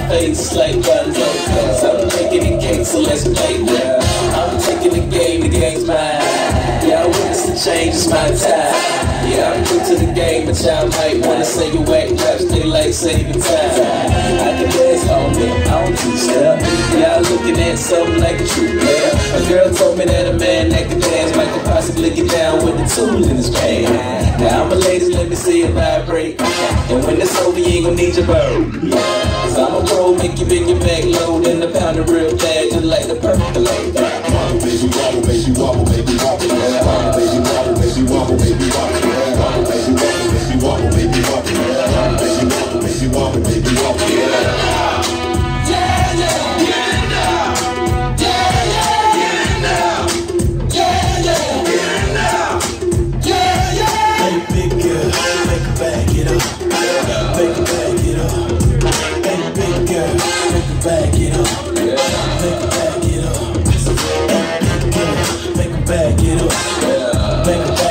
face like Ballo's. I'm taking the game, so let's play now. I'm taking the game's mine. Yeah, I witness the change, it's my time. Yeah, I'm new to the game, but y'all might wanna say you whack raps, they like saving time. I can dance on me, I don't two-step. Y'all looking at something like a true player. A girl told me that a man that can dance might could possibly get down with the tool in his pants. Now I'm a ladies, let me see it vibrate. And when it's over, you ain't gon' need your bird. Cause I'm a pro, make you bring your back low, then the pound of real bad, just like the percolate. Wobble, baby, wobble, baby, wobble, baby, wobble. Wobble, baby, wobble, baby, wobble, baby, wobble. Wobble, baby, wobble, baby, wobble, baby, wobble. Wobble, baby, wobble, baby, wobble, baby, wobble. Yeah, yeah, get it now. Yeah, yeah, get it now. Yeah, yeah, get it now. Yeah, yeah. Hey, big girl, make her back it up. Make her back it up. Hey, big girl, make her back it up. Make her back it up. Hey, big girl, make her back it up. Make her back